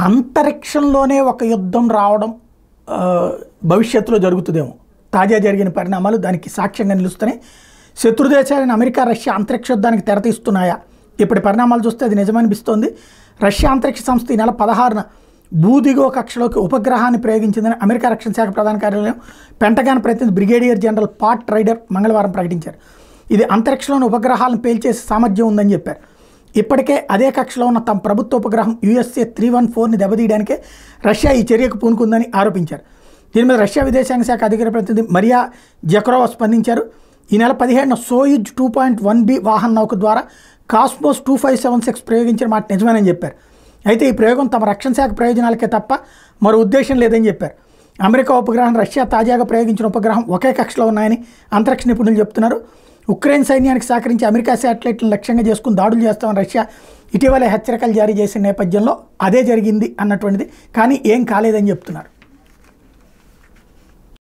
అంతరిక్షంలోనే ఒక యుద్ధం రావడం భవిష్యత్తులో జరుగుతుందేమో. తాజా జరిగిన పరిణామాలు దానికి సాక్ష్యంగా నిలుస్తున్నాయి. శత్రుదేశాలైన అమెరికా, రష్యా అంతరిక్ష యుద్ధానికి తెరతీస్తున్నాయా? ఇప్పటి పరిణామాలు చూస్తే అది నిజమనిపిస్తోంది. రష్యా అంతరిక్ష సంస్థ ఈ నెల 16న భూదిగో కక్షలోకి ఉపగ్రహాన్ని ప్రయోగించిందని అమెరికా రక్షణ శాఖ ప్రధాన కార్యాలయం పెంటగాన్ ప్రతినిధి బ్రిగేడియర్ జనరల్ పాట్ రైడర్ మంగళవారం ప్రకటించారు. ఇది అంతరిక్షంలోని ఉపగ్రహాలను పేల్చేసే సామర్థ్యం ఉందని చెప్పారు. ఇప్పటికే అదే కక్షలో ఉన్న తమ ప్రభుత్వ ఉపగ్రహం USA 314ని దెబ్బతీయడానికే రష్యా ఈ చర్యకు పూనుకుందని ఆరోపించారు. దీని మీద రష్యా విదేశాంగ శాఖ అధికార ప్రతినిధి మరియా జకరోవా స్పందించారు. ఈ నెల 15న సోయుజ్ 2.1B వాహన నౌక ద్వారా కాస్మోస్ 2576 ప్రయోగించిన మాట నిజమేనని చెప్పారు. అయితే ఈ ప్రయోగం తమ రక్షణ శాఖ ప్రయోజనాలకే తప్ప మరో ఉద్దేశం లేదని చెప్పారు. అమెరికా ఉపగ్రహం, రష్యా తాజాగా ప్రయోగించిన ఉపగ్రహం ఒకే కక్షలో ఉన్నాయని అంతరిక్ష నిపుణులు చెప్తున్నారు. ఉక్రెయిన్ సైన్యానికి సహకరించి అమెరికా శాటిలైట్లను లక్ష్యంగా చేసుకుని దాడులు చేస్తామని రష్యా ఇటీవలే హెచ్చరికలు జారీ చేసిన నేపథ్యంలో అదే జరిగింది అన్నటువంటిది, కానీ ఏం కాలేదని చెప్తున్నారు.